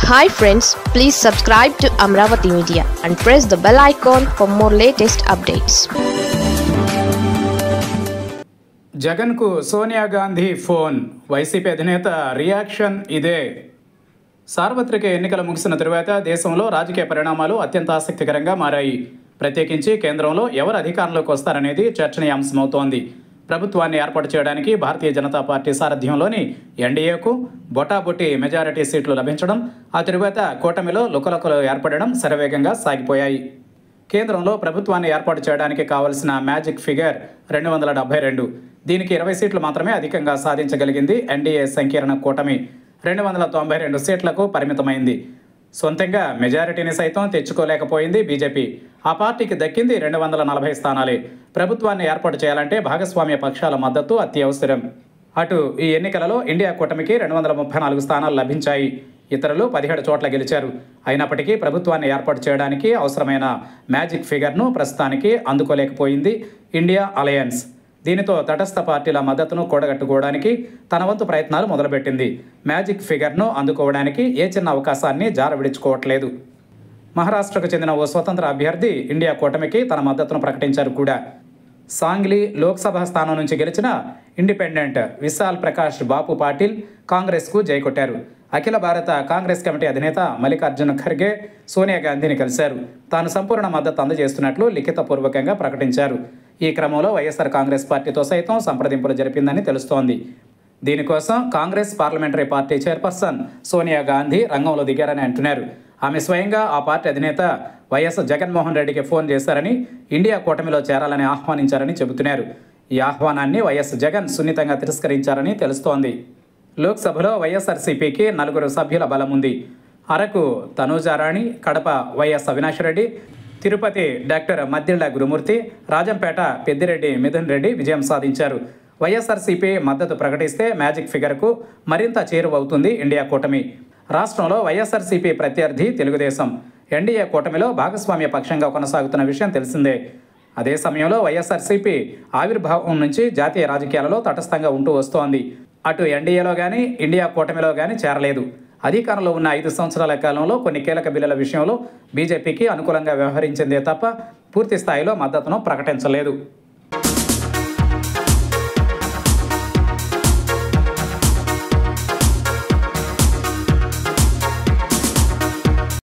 Hi friends, please subscribe to Amravati Media and press the bell icon for more latest updates. Jagan కు Sonia Gandhi phone, YCP అధినేత reaction ఇదే. సార్వత్రిక ఎన్నికలు ముగిసిన తరువాత దేశంలో రాజకీయ పరిణామాలు అత్యంత ఆసక్తికరంగా మారాయి. ప్రత్యేకించి కేంద్రంలో ఎవరు అధికారంలోకి వస్తారనేది చర్చనీయాంశమవుతోంది. ప్రభుత్వాన్ని ఏర్పాటు చేయడానికి భారతీయ జనతా పార్టీ సారథ్యంలోని ఎన్డీఏకు బొటాబొటి మెజారిటీ సీట్లు లభించడం, ఆ తరువాత కూటమిలో లుకలుకలు ఏర్పడడం శరవేగంగా సాగిపోయాయి. కేంద్రంలో ప్రభుత్వాన్ని ఏర్పాటు చేయడానికి కావలసిన మ్యాజిక్ ఫిగర్ 272. దీనికి 20 సీట్లు మాత్రమే అధికంగా సాధించగలిగింది ఎన్డీఏ సంకీర్ణ కూటమి. 292 సీట్లకు పరిమితమైంది. సొంతంగా మెజారిటీని సైతం తెచ్చుకోలేకపోయింది బీజేపీ. ఆ పార్టీకి దక్కింది 240 స్థానాలే. ప్రభుత్వాన్ని ఏర్పాటు చేయాలంటే భాగస్వామ్య పక్షాల మద్దతు అత్యవసరం. అటు ఈ ఎన్నికలలో ఇండియా కూటమికి 234 స్థానాలు లభించాయి. ఇతరులు 17 చోట్ల గెలిచారు. అయినప్పటికీ ప్రభుత్వాన్ని ఏర్పాటు చేయడానికి అవసరమైన మ్యాజిక్ ఫిగర్ను ప్రస్తుతానికి అందుకోలేకపోయింది ఇండియా అలయన్స్. దీనితో తటస్థ పార్టీల మద్దతును కూడగట్టుకోవడానికి తన వంతు ప్రయత్నాలు మొదలుపెట్టింది. మ్యాజిక్ ఫిగర్ను అందుకోవడానికి ఏ చిన్న అవకాశాన్ని జారవిడుచుకోవట్లేదు. మహారాష్ట్రకు చెందిన ఓ స్వతంత్ర అభ్యర్థి ఇండియా కూటమికి తన మద్దతును ప్రకటించారు కూడా. సాంగ్లీ లోక్సభ స్థానం నుంచి గెలిచిన ఇండిపెండెంట్ విశాల్ ప్రకాష్ బాపు పాటిల్ కాంగ్రెస్కు జై కొట్టారు. అఖిల భారత కాంగ్రెస్ కమిటీ అధినేత మల్లికార్జున ఖర్గే సోనియా గాంధీని కలిశారు. తాను సంపూర్ణ మద్దతు అందజేస్తున్నట్లు లిఖితపూర్వకంగా ప్రకటించారు. ఈ క్రమంలో వైఎస్ఆర్ కాంగ్రెస్ పార్టీతో సైతం సంప్రదింపులు జరిపిందని తెలుస్తోంది. దీనికోసం Congress parliamentary party chairperson Sonia Gandhi రంగంలో దిగారని అంటున్నారు. ఆమె స్వయంగా ఆ పార్టీ అధినేత వైఎస్ జగన్మోహన్ రెడ్డికి ఫోన్ చేశారని, ఇండియా కూటమిలో చేరాలని ఆహ్వానించారని చెబుతున్నారు. ఈ ఆహ్వానాన్ని వైఎస్ జగన్ సున్నితంగా తిరస్కరించారని తెలుస్తోంది. లోక్సభలో వైఎస్ఆర్సీపీకి 4 సభ్యుల బలం ఉంది. అరకు తనూజారాణి, కడప వైఎస్ అవినాష్ రెడ్డి, తిరుపతి డాక్టర్ మద్దిళ్ల గురుమూర్తి, రాజంపేట పెద్దిరెడ్డి మిథున్ రెడ్డి విజయం సాధించారు. వైఎస్ఆర్సీపీ మద్దతు ప్రకటిస్తే మ్యాజిక్ ఫిగర్కు మరింత చేరువవుతుంది ఇండియా కూటమి. రాష్ట్రంలో వైఎస్ఆర్సీపీ ప్రత్యర్థి తెలుగుదేశం. ఎన్డీఏ కూటమిలో భాగస్వామ్య పక్షంగా కొనసాగుతున్న విషయం తెలిసిందే. అదే సమయంలో వైఎస్ఆర్సీపీ ఆవిర్భావం నుంచి జాతీయ రాజకీయాలలో తటస్థంగా ఉంటూ వస్తోంది. అటు ఎన్డీఏలో కానీ ఇండియా కూటమిలో కానీ చేరలేదు. అధికారంలో ఉన్న 5 సంవత్సరాల కాలంలో కొన్ని కీలక బిల్లుల విషయంలో బీజేపీకి అనుకూలంగా వ్యవహరించిందే తప్ప పూర్తి స్థాయిలో మద్దతును ప్రకటించలేదు.